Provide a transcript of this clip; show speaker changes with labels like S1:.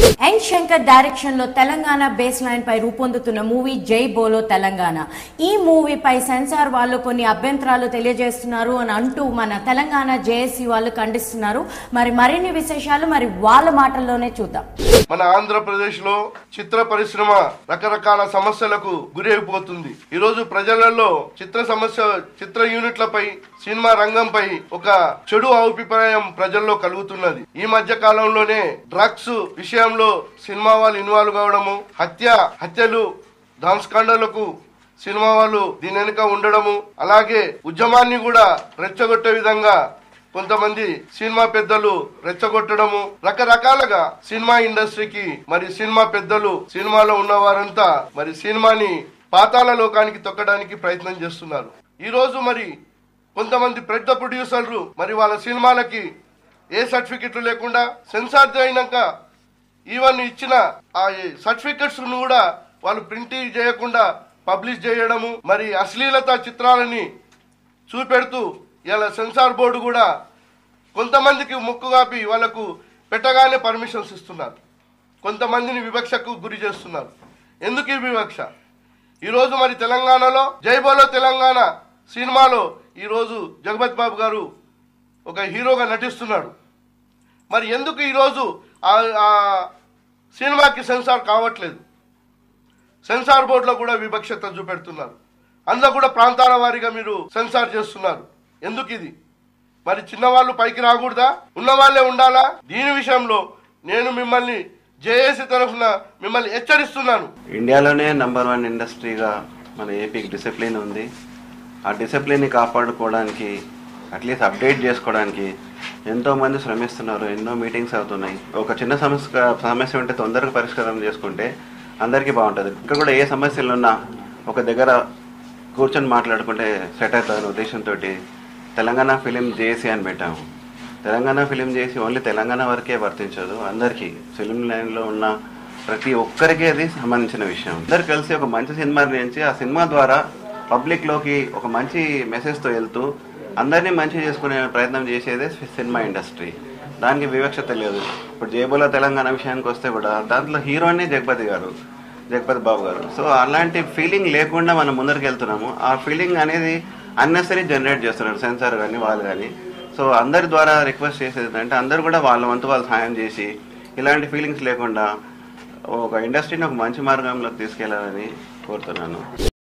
S1: ఎన్ Shankar direction లో Telangana base line పై రూపొందుతున్న movie జై బోలో తెలంగాణ. ఈ మూవీపై సెన్సార్ వాళ్ళు కొన్ని అభ్యంతరాలు తెలియజేస్తున్నారు అని అంటూ మన తెలంగాణ జేఏసీ వాళ్ళు ఖండిస్తున్నారు. మరిన్ని విశేషాలు వాళ్ళ మాటల్లోనే చూద్దాం.
S2: మన ఆంధ్రప్రదేశ్ లో చిత్ర పరిశ్రమ రకరకాల సమస్యలకు గురైపోతుంది. ఈ రోజు ప్రజలలో చిత్ర యూనిట్లపై సినిమా రంగంపై ఒక చెడు అభిప్రాయం ప్రజల్లో కలుగుతున్నది. ఈ మధ్య కాలంలోనే డ్రగ్స్ విషయంలో సినిమా వాళ్ళు ఇన్వాల్వ్ కావడము, హత్యలు డాన్స్కాండలకు సినిమా వాళ్ళు దీని వెనుక ఉండడము, అలాగే ఉద్యమాన్ని కూడా రెచ్చగొట్టే విధంగా కొంతమంది సినిమా పెద్దలు రెచ్చగొట్టడము, రకరకాలుగా సినిమా ఇండస్ట్రీకి సినిమా పెద్దలు సినిమాలో ఉన్న వారంతా సినిమాని పాతాళ లోకానికి తొక్కడానికి ప్రయత్నం చేస్తున్నారు. ఈ రోజు కొంతమంది పెద్ద ప్రొడ్యూసర్లు వాళ్ళ సినిమాలకి ఏ సర్టిఫికెట్లు లేకుండా సెన్సార్ అయినాక ఈవెన్ ఇచ్చిన ఆ సర్టిఫికెట్స్ ను కూడా వాళ్ళు ప్రింట్ చేయకుండా పబ్లిష్ చేయడము, అశ్లీలత చిత్రాలని చూపెడుతూ ఇలా సెన్సార్ బోర్డు కూడా కొంతమందికి ముక్కుగాపి వాళ్లకు పెట్టగానే పర్మిషన్స్ ఇస్తున్నారు. కొంతమందిని వివక్షకు గురి చేస్తున్నారు. ఎందుకు ఈ వివక్ష? ఈరోజు తెలంగాణలో జై బోలో తెలంగాణ సినిమాలో ఈరోజు జగపతి బాబు గారు ఒక హీరోగా నటిస్తున్నాడు. ఎందుకు ఈరోజు ఆ సినిమాకి సెన్సార్ కావట్లేదు? సెన్సార్ బోర్డులో కూడా వివక్షత చూపెడుతున్నారు. అందులో కూడా ప్రాంతాల వారీగా మీరు సెన్సార్ చేస్తున్నారు. ఎందుకు ఇది? చిన్నవాళ్ళు పైకి రాకూడదా? ఉన్నవాళ్లే ఉండాలా? దీని విషయంలో నేను మిమ్మల్ని జేఏసీ తరఫున మిమ్మల్ని హెచ్చరిస్తున్నాను.
S3: ఇండియాలోనే నంబర్ 1 ఇండస్ట్రీగా మన ఏపీకి డిసిప్లిన్ ఉంది. ఆ డిసిప్లిన్ని కాపాడుకోవడానికి, అట్లీస్ట్ అప్డేట్ చేసుకోవడానికి ఎంతోమంది శ్రమిస్తున్నారు. ఎన్నో మీటింగ్స్ అవుతున్నాయి. ఒక చిన్న సమస్య ఉంటే తొందరగా పరిష్కారం చేసుకుంటే అందరికీ బాగుంటుంది. ఇంకా కూడా ఏ సమస్యలు ఉన్నా ఒక దగ్గర కూర్చొని మాట్లాడుకుంటే సెట్ అవుతుందనే ఉద్దేశంతో తెలంగాణ ఫిలిం జేఏసీ అని పెట్టాము. Telangana film JAC only Telangana వరకే వర్తించదు, అందరికీ ఫిలిం లైన్లో ఉన్న ప్రతి ఒక్కరికి అది సంబంధించిన విషయం. అందరు కలిసి ఒక మంచి సినిమా నుంచి ఆ సినిమా ద్వారా పబ్లిక్లోకి ఒక మంచి మెసేజ్తో వెళ్తూ అందరినీ మంచి చేసుకునే ప్రయత్నం చేసేదే సినిమా ఇండస్ట్రీ. దానికి వివక్షత లేదు. ఇప్పుడు జై బోలో తెలంగాణ విషయానికి వస్తే కూడా దాంట్లో హీరోనే జగపతి బాబు గారు. సో అలాంటి ఫీలింగ్ లేకుండా మనం ముందరికి వెళ్తున్నాము. ఆ ఫీలింగ్ అనేది అన్నెసరీ జనరేట్ చేస్తున్నారు సెన్సార్ కానీ వాళ్ళు కానీ. సో అందరి ద్వారా రిక్వెస్ట్ చేసేది ఏంటంటే అందరూ కూడా వాళ్ళ వంతు వాళ్ళు సాయం చేసి ఇలాంటి ఫీలింగ్స్ లేకుండా ఒక ఇండస్ట్రీని ఒక మంచి మార్గంలోకి తీసుకెళ్లాలని కోరుతున్నాను.